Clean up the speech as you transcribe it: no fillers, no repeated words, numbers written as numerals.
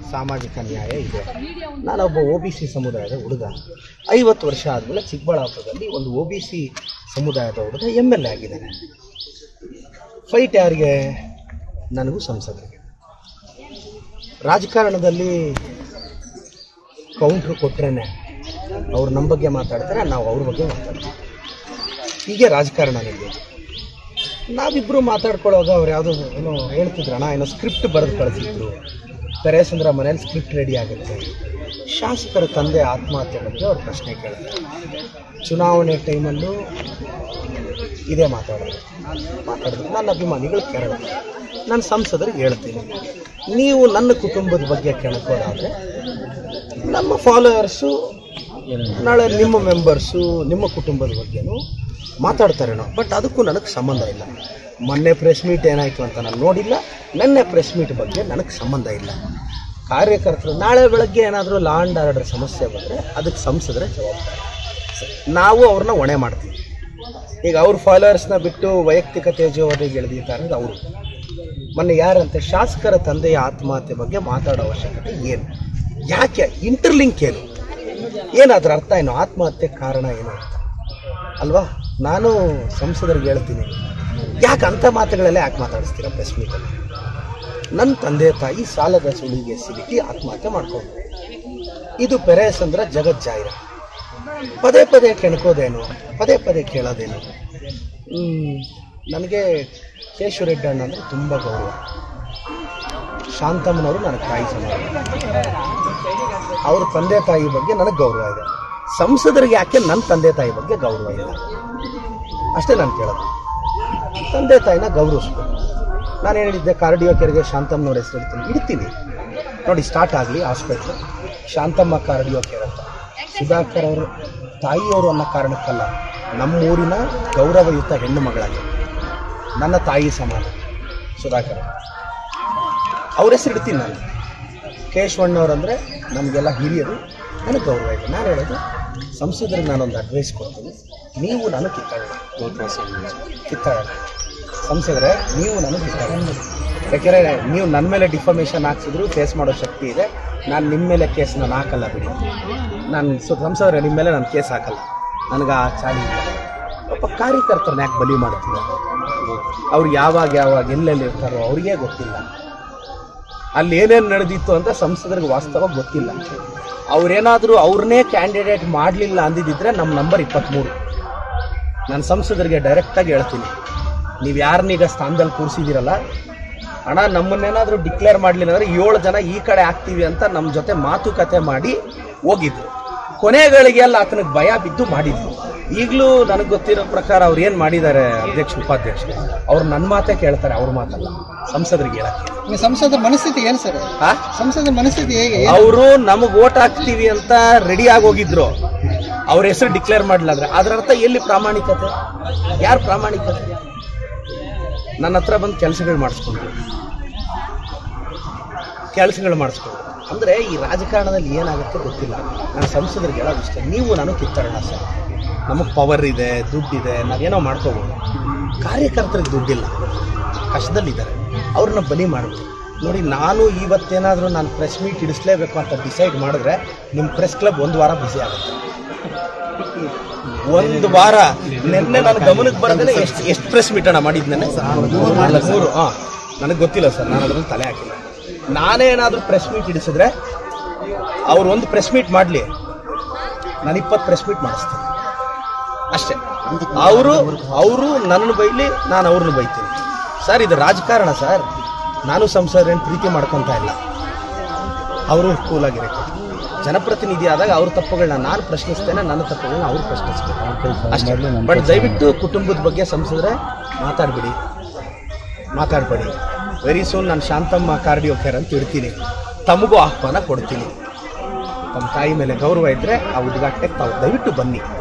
ಸಾಮಾಜಿಕ ನ್ಯಾಯ ಇದೆ. ನಾನೊಬ್ಬ OBC ಸಮುದಾಯದ ಹುಡುಗ. 50 ವರ್ಷ ಆದಮೇಲೆ ಚಿಕ್ಕಬಳ್ಳಾಪುರದಲ್ಲಿ ಒಂದು OBC ಸಮುದಾಯದ ಹುಡುಗ MLA ಆಗಿದ್ದಾನೆ. ಫೈಟ್ ಯಾರಿಗೆ? ನನಗೂ ಸಂಸದರಿಗೆ. ರಾಜಕಾರಣದಲ್ಲಿ ಕೌಂಟ್ರು ಕೊಟ್ರೇನೆ ಅವ್ರು ನಮ್ಮ ಬಗ್ಗೆ ಮಾತಾಡ್ತಾರೆ, ನಾವು ಅವ್ರ ಬಗ್ಗೆ ಮಾತಾಡ್ತೀವಿ. ಹೀಗೆ ರಾಜಕಾರಣ ನಡೆಯೋದು. ನಾವಿಬ್ಬರು ಮಾತಾಡ್ಕೊಳ್ಳೋವಾಗ ಅವ್ರು ಯಾವುದೋ ಏನೋ ಹೇಳ್ತಿದ್ರಣ್ಣ, ಏನೋ ಸ್ಕ್ರಿಪ್ಟ್ ಬರೆದು ಕಳಿಸಿದ್ರು. ಪೆರೇಸಂದ್ರ ಮನೇಲಿ ಸ್ಕ್ರಿಪ್ಟ್ ರೆಡಿ ಆಗುತ್ತೆ. ಶಾಸಕರ ತಂದೆ ಆತ್ಮಹತ್ಯೆ ಬಗ್ಗೆ ಅವ್ರು ಪ್ರಶ್ನೆ ಕೇಳ್ತಾರೆ. ಚುನಾವಣೆ ಟೈಮಲ್ಲೂ ಇದೇ ಮಾತಾಡಿದ್ರು. ನನ್ನ ಅಭಿಮಾನಿಗಳು ಕೇರಳ, ನಾನು ಸಂಸದರಿಗೆ ಹೇಳ್ತೀನಿ, ನೀವು ನನ್ನ ಕುಟುಂಬದ ಬಗ್ಗೆ ಕೇಳ್ಕೋದಾದರೆ ನಮ್ಮ ಫಾಲೋವರ್ಸು ನಾಳೆ ನಿಮ್ಮ ಮೆಂಬರ್ಸು ನಿಮ್ಮ ಕುಟುಂಬದ ಬಗ್ಗೆನೂ ಮಾತಾಡ್ತಾರೇನೋ. ಬಟ್ ಅದಕ್ಕೂ ನನಗೆ ಸಂಬಂಧ ಇಲ್ಲ. ಮೊನ್ನೆ ಪ್ರೆಸ್ ಮೀಟ್ ಏನಾಯಿತು ಅಂತ ನಾನು ನೋಡಿಲ್ಲ. ನೆನ್ನೆ ಪ್ರೆಸ್ ಮೀಟ್ ಬಗ್ಗೆ ನನಗೆ ಸಂಬಂಧ ಇಲ್ಲ. ಕಾರ್ಯಕರ್ತರು ನಾಳೆ ಬೆಳಗ್ಗೆ ಏನಾದರೂ ಲಾ ಆ್ಯಂಡ್ ಆರ್ಡರ್ ಸಮಸ್ಯೆ ಬಂದರೆ ಅದಕ್ಕೆ ಸಂಸದರೇ ಜವಾಬ್ದಾರಿ. ನಾವು ಅವ್ರನ್ನ ಹೊಣೆ ಮಾಡ್ತೀವಿ. ಈಗ ಅವ್ರ ಫಾಲೋವರ್ಸ್ನ ಬಿಟ್ಟು ವೈಯಕ್ತಿಕ ತೇಜೋವಧಿಗೆ ಎಳೆದಿದ್ದಾರೆ ಅವರು. ಮೊನ್ನೆ ಯಾರಂತೆ ಶಾಸಕರ ತಂದೆಯ ಆತ್ಮಹತ್ಯೆ ಬಗ್ಗೆ ಮಾತಾಡೋ ಅವಶ್ಯಕತೆ ಏನು? ಯಾಕೆ? ಇಂಟರ್ಲಿಂಕ್ ಏನು? ಏನಾದ್ರೂ ಅರ್ಥ ಏನು? ಆತ್ಮಹತ್ಯೆ ಕಾರಣ ಏನು ಅಂತ ಅಲ್ವಾ? ನಾನು ಸಂಸದರಿಗೆ ಹೇಳ್ತೀನಿ, ಯಾಕೆ ಅಂಥ ಮಾತುಗಳೆಲ್ಲ ಯಾಕೆ ಮಾತಾಡಿಸ್ತೀರ ಪ್ರೆಸ್ ಮೀಟಲ್ಲಿ? ನನ್ನ ತಂದೆ ತಾಯಿ ಸಾಲದ ಸುಳಿಗೆ ಸಿಲುಕಿ ಆತ್ಮಹತ್ಯೆ ಮಾಡ್ಕೊಂಡು, ಇದು ಪೆರೇಸಂದ್ರ ಜಗಜ್ಜಾಹಿರ. ಪದೇ ಪದೇ ಕೆಣ್ಕೋದೇನು, ಪದೇ ಪದೇ ಕೇಳೋದೇನು? ನನಗೆ ಕೇಶವರೆಡ್ಡಿ ಅಣ್ಣ ಅಂದರೆ ತುಂಬ ಗೌರವ. ಶಾಂತಮ್ಮನವರು ನನಗೆ ತಾಯಿ ಸಮಾನ. ಅವ್ರ ತಂದೆ ತಾಯಿ ಬಗ್ಗೆ ನನಗೆ ಗೌರವ ಇದೆ. ಸಂಸದರಿಗೆ ಯಾಕೆ ನನ್ನ ತಂದೆ ತಾಯಿ ಬಗ್ಗೆ ಗೌರವ ಇಲ್ಲ? ಅಷ್ಟೇ ನಾನು ಕೇಳೋದು. ತಂದೆ ತಾಯಿನ ಗೌರವಿಸ್ಬೇಕು. ನಾನೇನು ಹೇಳಿದ್ದೆ, ಕಾರ್ಡಿಯೋ ಕೇರ್ಗೆ ಶಾಂತಮ್ಮನವ್ರ ಹೆಸರು ಇಡ್ತೀನಿ ನೋಡಿ. ಸ್ಟಾರ್ಟ್ ಆಗಲಿ ಹಾಸ್ಪಿಟ್ಲು, ಶಾಂತಮ್ಮ ಕಾರ್ಡಿಯೋ ಕೇರ್ ಅಂತ. ಸುಧಾಕರ್ ಅವರು ತಾಯಿಯವರು ಅನ್ನೋ ಕಾರಣಕ್ಕಲ್ಲ, ನಮ್ಮೂರಿನ ಗೌರವಯುತ ಹೆಣ್ಣು ಮಗಳಾಗಿ ನನ್ನ ತಾಯಿ ಸಮಾನ ಸುಧಾಕರ್. ಅವ್ರ ಹೆಸರು ಇಡ್ತೀನಿ ನಾನು. ಕೇಶವಣ್ಣವ್ರಂದರೆ ನಮಗೆಲ್ಲ ಹಿರಿಯರು, ನನಗೆ ಗೌರವ ಇದೆ. ನಾನು ಹೇಳೋದು, ಸಂಸದರಿಗೆ ನಾನೊಂದು ಅಡ್ವೈಸ್ ಕೊಡ್ತೀನಿ, ನೀವು ನಾನು ಕಿತ್ತಾಡೋಣ. ಸಂಸದರೇ, ನೀವು ನನಗೆ ಕಿತ್ತಾಡೋಣ. ಯಾಕೆಂದರೆ ನೀವು ನನ್ನ ಮೇಲೆ ಡಿಫಾಮೇಷನ್ ಹಾಕ್ಸಿದ್ರು ಫೇಸ್ ಮಾಡೋ ಶಕ್ತಿ ಇದೆ. ನಾನು ನಿಮ್ಮ ಮೇಲೆ ಕೇಸ್ ನಾನು ಹಾಕಲ್ಲ ಬಿಡಿ. ನಾನು ಸಂಸದರೇ ನಿಮ್ಮ ಮೇಲೆ ನಾನು ಕೇಸ್ ಹಾಕಲ್ಲ. ನನಗೆ ಆ ಚಾಳಿ ಇಲ್ಲ. ಒಬ್ಬ ಕಾರ್ಯಕರ್ತರನ್ನ ಯಾಕೆ ಬಲಿ ಮಾಡ್ತೀವಿ? ಅವ್ರು ಯಾವಾಗ ಎಲ್ಲೆಲ್ಲಿ ಇರ್ತಾರೋ ಅವ್ರಿಗೇ ಗೊತ್ತಿಲ್ಲ. ಅಲ್ಲಿ ಏನೇನು ನಡೆದಿತ್ತು ಅಂತ ಸಂಸದರಿಗೆ ವಾಸ್ತವ ಗೊತ್ತಿಲ್ಲ. ಅವ್ರೇನಾದರೂ ಅವ್ರನ್ನೇ ಕ್ಯಾಂಡಿಡೇಟ್ ಮಾಡಲಿಲ್ಲ ಅಂದಿದ್ದರೆ ನಮ್ಮ ನಂಬರ್ 23. ನಾನು ಸಂಸದರಿಗೆ ಡೈರೆಕ್ಟಾಗಿ ಹೇಳ್ತೀನಿ, ನೀವು ಯಾರನ್ನೀಗ ಸ್ಥಾನದಲ್ಲಿ ಕೂರಿಸಿದ್ದೀರಲ್ಲ ಅಣ್ಣ, ನಮ್ಮನ್ನೇನಾದರೂ ಡಿಕ್ಲೇರ್ ಮಾಡಲಿಲ್ಲ ಅಂದರೆ 7 ಜನ ಈ ಕಡೆ ಆಗ್ತೀವಿ ಅಂತ ನಮ್ಮ ಜೊತೆ ಮಾತುಕತೆ ಮಾಡಿ ಹೋಗಿದ್ರು. ಕೊನೆಗಳಿಗೆ ಎಲ್ಲ ಆತನಿಗೆ ಭಯ ಬಿದ್ದು ಮಾಡಿದ್ರು. ಈಗಲೂ ನನಗೆ ಗೊತ್ತಿರೋ ಪ್ರಕಾರ ಅವ್ರು ಏನು ಮಾಡಿದ್ದಾರೆ, ಅಧ್ಯಕ್ಷ ಉಪಾಧ್ಯಕ್ಷರು, ಅವ್ರು ನನ್ನ ಮಾತೇ ಕೇಳ್ತಾರೆ, ಅವ್ರ ಮಾತಲ್ಲ. ಸಂಸದರಿಗೆ ಹೇಳಕ್ಕೆ ಸಂಸದರ ಮನಸ್ಥಿತಿ ಏನು ಸರ್? ಸಂಸದರ ಮನಸ್ಥಿತಿ ಹೇಗೆ? ಅವರು ನಮಗೆ ಓಟ್ ಹಾಕ್ತೀವಿ ಅಂತ ರೆಡಿ ಆಗೋಗಿದ್ರು. ಅವ್ರ ಹೆಸರು ಡಿಕ್ಲೇರ್ ಮಾಡಲಿಲ್ಲ ಅಂದ್ರೆ ಅದರ ಅರ್ಥ ಎಲ್ಲಿ ಪ್ರಾಮಾಣಿಕತೆ? ಯಾರು ಪ್ರಾಮಾಣಿಕತೆ? ನನ್ನ ಹತ್ರ ಬಂದು ಕೆಲಸಗಳು ಮಾಡಿಸ್ಕೊಂಡ್ರು ಅಂದರೆ ಈ ರಾಜಕಾರಣದಲ್ಲಿ ಏನಾಗುತ್ತೆ ಗೊತ್ತಿಲ್ಲ. ನಾನು ಸಂಸದರಿಗೆ ಹೇಳೋದು ಇಷ್ಟ, ನೀವು ನಾನು ಕಿತ್ತಾಡೋಣ ಸರ್. ನಮಗೆ ಪವರ್ ಇದೆ, ದುಡ್ಡಿದೆ, ನಾವೇನೋ ಮಾಡ್ಕೋಬೋದು. ಕಾರ್ಯಕರ್ತರಿಗೆ ದುಡ್ಡಿಲ್ಲ, ಕಷ್ಟದಲ್ಲಿದ್ದಾರೆ, ಅವ್ರನ್ನ ಬಲಿ ಮಾಡಬೇಕು. ನೋಡಿ, ನಾನು ಇವತ್ತೇನಾದರೂ ನಾನು ಪ್ರೆಸ್ ಮೀಟ್ ಇಡಿಸ್ಲೇಬೇಕು ಅಂತ ಡಿಸೈಡ್ ಮಾಡಿದ್ರೆ ನಿಮ್ಮ ಪ್ರೆಸ್ ಕ್ಲಬ್ 1 ವಾರ ಬ್ಯುಸಿ ಆಗುತ್ತೆ. 1 ವಾರ. ನಿನ್ನೆ ನನ್ನ ಗಮನಕ್ಕೆ ಬರೋದೇ ಎಷ್ಟು ಪ್ರೆಸ್ ಮೀಟನ್ನು ಮಾಡಿದ್ನೇನೆ 3. ನನಗೆ ಗೊತ್ತಿಲ್ಲ ಸರ್, ನಾನು ಅದ್ರಲ್ಲಿ ತಲೆ ಹಾಕಿಲ್ಲ. ನಾನೇನಾದರೂ ಪ್ರೆಸ್ ಮೀಟ್ ಇಡಿಸಿದ್ರೆ ಅವ್ರು 1 ಪ್ರೆಸ್ ಮೀಟ್ ಮಾಡಲಿ, ನಾನು 20 ಪ್ರೆಸ್ ಮೀಟ್ ಮಾಡಿಸ್ತೀನಿ ಅಷ್ಟೇ. ಅವರು ನನ್ನನ್ನು ಬೈಲಿ, ನಾನು ಅವ್ರನ್ನ ಬೈತೀನಿ ಸರ್. ಇದು ರಾಜಕಾರಣ ಸರ್. ನಾನು ಸಂಸದರೇನು ಪ್ರೀತಿ ಮಾಡ್ಕೊತಾ ಇಲ್ಲ. ಅವರು ಕೂಲಾಗಿರಬೇಕು. ಜನಪ್ರತಿನಿಧಿ ಆದಾಗ ಅವ್ರ ತಪ್ಪುಗಳನ್ನ ನಾನು ಪ್ರಶ್ನಿಸ್ತೇನೆ, ನನ್ನ ತಪ್ಪುಗಳನ್ನ ಅವ್ರು ಪ್ರಶ್ನಿಸ್ಬೇಕು ಅಷ್ಟೇ. ಬಟ್ ದಯವಿಟ್ಟು ಕುಟುಂಬದ ಬಗ್ಗೆ ಸಂಸದರೇ ಮಾತಾಡಬೇಡಿ. ವೆರಿ ಸೂನ್ ನಾನು ಶಾಂತಮ್ಮ ಕಾರ್ಡಿಯೋ ಕೇರ್ ಅಂತ ಇಡ್ತೀನಿ. ತಮಗೂ ಆಹ್ವಾನ ಕೊಡ್ತೀನಿ. ತಮ್ಮ ತಾಯಿ ಮೇಲೆ ಗೌರವ ಇದ್ದರೆ ಆ ಉದ್ಘಾಟನೆಗೆ ತಾವು ದಯವಿಟ್ಟು ಬನ್ನಿ.